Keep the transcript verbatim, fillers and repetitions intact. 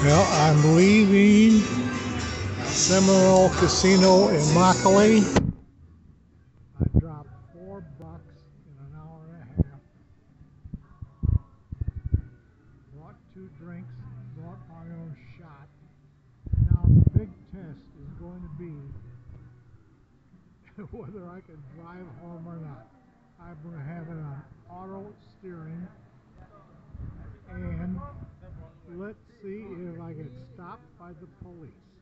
Well, I'm leaving Seminole Casino in immokalee. I dropped four bucks in an hour and a half. Bought two drinks, bought my own shot. Now the big test is going to be whether I can drive home or not. I'm going to have it on auto steering, and let's see if I get stopped by the police.